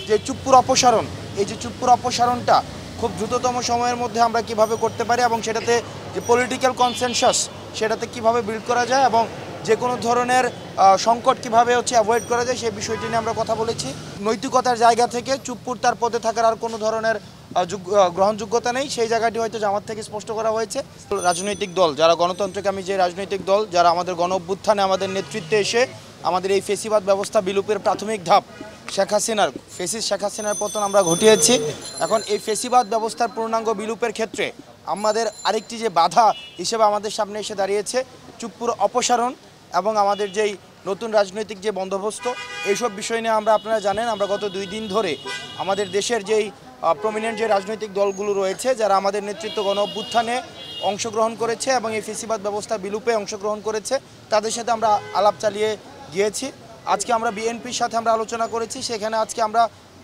যে চুপ্পুর অপসারণ, এই যে চুপ্পুর অপসারণটা খুব দ্রুততম সময়ের মধ্যে আমরা কিভাবে করতে পারি এবং সেটাতে যে পলিটিক্যাল কনসেনসাস সেটাতে কিভাবে বিল্ড করা যায় এবং যে কোনো ধরনের সংকট কিভাবে অ্যাভয়েড করা যায় সেই বিষয়টি নিয়ে আমরা কথা বলেছি। নৈতিকতার জায়গা থেকে চুপ্পুর তার পদে থাকার আর কোনো ধরনের গ্রহণযোগ্যতা নেই, সেই জায়গাটি হয়তো জামাত থেকে স্পষ্ট করা হয়েছে। রাজনৈতিক দল যারা গণতন্ত্রকামী, যে রাজনৈতিক দল যারা আমাদের গণ অভ্যুত্থানে আমাদের নেতৃত্বে এসে আমাদের এই ফেসিবাদ ব্যবস্থা বিলুপের প্রাথমিক ধাপ শেখ হাসিনার পতন আমরা ঘটিয়েছি। এখন এই ফেসিবাদ ব্যবস্থার পূর্ণাঙ্গ বিলুপের ক্ষেত্রে আমাদের আরেকটি যে বাধা হিসেবে আমাদের সামনে এসে দাঁড়িয়েছে চুপ্পুর অপসারণ এবং আমাদের যেই নতুন রাজনৈতিক যে বন্দোবস্ত, এইসব বিষয় নিয়ে আপনারা জানেন আমরা গত 2 দিন ধরে আমাদের দেশের যেই প্রমিনেন্ট যে রাজনৈতিক দলগুলো রয়েছে যারা আমাদের নেতৃত্ব গণ অভ্যুত্থানে অংশগ্রহণ করেছে এবং এই ফেসিবাদ ব্যবস্থা বিলুপে অংশগ্রহণ করেছে তাদের সাথে আমরা আলাপ চালিয়ে গিয়েছি। আজকে আমরা বিএনপির সাথে আমরা আলোচনা করেছি, সেখানে আজকে আমরা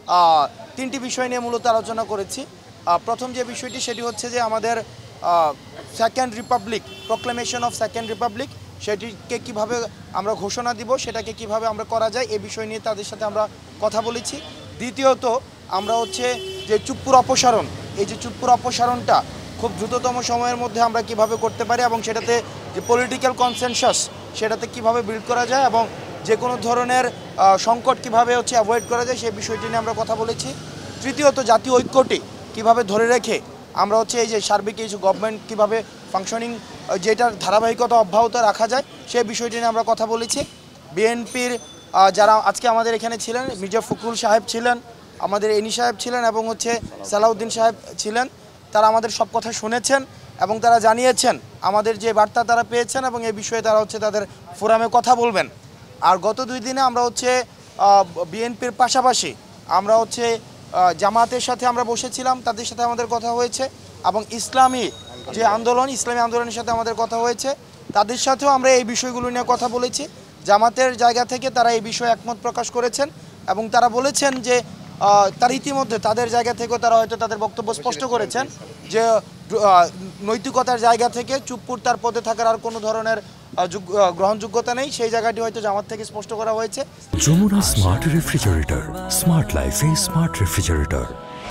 3টি বিষয় নিয়ে মূলত আলোচনা করেছি। প্রথম যে বিষয়টি সেটি হচ্ছে যে আমাদের second republic, proclamation of second republic, সেটিকে কিভাবে আমরা ঘোষণা দিব, সেটাকে কিভাবে আমরা করা যায় এই বিষয় নিয়ে তাদের সাথে আমরা কথা বলেছি। দ্বিতীয়ত আমরা যে চুপ্পুর অপসারণ, এই যে চুপ্পুর অপসারণটা খুব দ্রুততম সময়ের মধ্যে আমরা কিভাবে করতে পারি এবং সেটাতে যে পলিটিক্যাল কনসেনসাস সেটাতে কিভাবে বিল্ড করা যায় এবং যে কোনো ধরনের সংকট কিভাবে অ্যাভয়েড করা যায় সেই বিষয়টি নিয়ে আমরা কথা বলেছি। তৃতীয়ত জাতীয় ঐক্যটি কিভাবে ধরে রেখে আমরা এই যে সার্বিক এই যে গভর্নমেন্ট কীভাবে ফাংশনিং যেটার ধারাবাহিকতা অব্যাহত রাখা যায় সেই বিষয়টি নিয়ে আমরা কথা বলেছি। বিএনপির যারা আজকে আমাদের এখানে ছিলেন, মির্জা ফখরুল সাহেব ছিলেন, আমাদের এনি সাহেব ছিলেন এবং সালাউদ্দিন সাহেব ছিলেন, তারা আমাদের সব কথা শুনেছেন এবং তারা জানিয়েছেন আমাদের যে বার্তা তারা পেয়েছেন এবং এই বিষয়ে তারা তাদের ফোরামে কথা বলবেন। আর গত 2 দিনে আমরা বিএনপির পাশাপাশি আমরা জামাতের সাথে আমরা বসেছিলাম, তাদের সাথে আমাদের কথা হয়েছে এবং ইসলামী আন্দোলনের সাথে আমাদের কথা হয়েছে, তাদের সাথেও আমরা এই বিষয়গুলো নিয়ে কথা বলেছি। জামাতের জায়গা থেকে তারা এই বিষয়ে একমত প্রকাশ করেছেন এবং তারা বলেছেন যে তার ইতিমধ্যে তাদের জায়গা থেকেও তারা হয়তো তাদের বক্তব্য স্পষ্ট করেছেন যে নৈতিকতার জায়গা থেকে চুপ্পুর তার পদে থাকার আর কোনো ধরনের গ্রহণযোগ্যতা নেই, সেই জায়গাটি হয়তো জামাত থেকে স্পষ্ট করা হয়েছে। যমুনা স্মার্ট রেফ্রিজারেটর, স্মার্ট লাইফে স্মার্ট রেফ্রিজারেটর।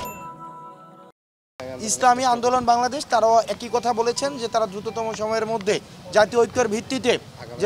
ইসলামী আন্দোলন বাংলাদেশ তারাও একই কথা বলেছেন যে তারা দ্রুততম সময়ের মধ্যে জাতীয় ঐক্যের ভিত্তিতে যে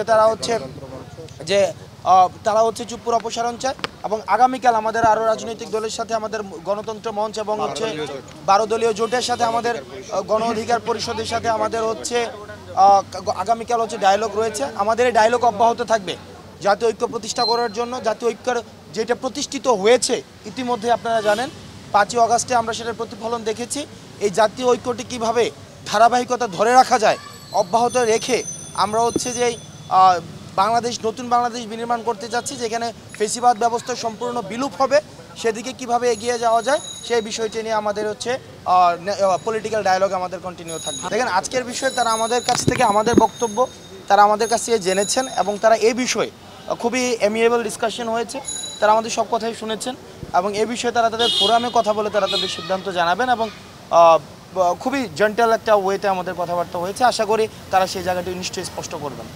তারা চুপ্পুর অপসারণ চায় এবং আগামীকাল আমাদের আরও রাজনৈতিক দলের সাথে আমাদের গণতন্ত্র মঞ্চ এবং 12 দলীয় জোটের সাথে আমাদের গণ অধিকার পরিষদের সাথে আমাদের আগামীকাল ডায়ালগ রয়েছে। আমাদের এই ডায়ালগ অব্যাহত থাকবে জাতীয় ঐক্য প্রতিষ্ঠা করার জন্য। জাতীয় ঐক্যের যেটা প্রতিষ্ঠিত হয়েছে ইতিমধ্যে আপনারা জানেন, 5ই আগস্টে আমরা সেটার প্রতিফলন দেখেছি। এই জাতীয় ঐক্যটি কিভাবে ধারাবাহিকতা ধরে রাখা যায় অব্যাহত রেখে আমরা যে নতুন বাংলাদেশ বিনির্মাণ করতে যাচ্ছি, যেখানে ফেসিবাদ ব্যবস্থা সম্পূর্ণ বিলুপ হবে, সেদিকে কিভাবে এগিয়ে যাওয়া যায় সেই বিষয়টি নিয়ে আমাদের পলিটিক্যাল ডায়ালগ আমাদের কন্টিনিউ থাকবে। দেখেন আজকের বিষয়ে তারা আমাদের কাছ থেকে আমাদের বক্তব্য তারা আমাদের কাছ থেকে জেনেছেন এবং তারা এই বিষয়ে খুবই অ্যামিয়েবল ডিসকাশন হয়েছে, তারা আমাদের সব কথাই শুনেছেন এবং এই বিষয়ে তারা তাদের ফোরামে কথা বলে তারা তাদের সিদ্ধান্ত জানাবেন এবং খুবই জেন্টাল একটা ওয়েতে আমাদের কথাবার্তা হয়েছে। আশা করি তারা সেই জায়গাটি নিশ্চয়ই স্পষ্ট করবেন।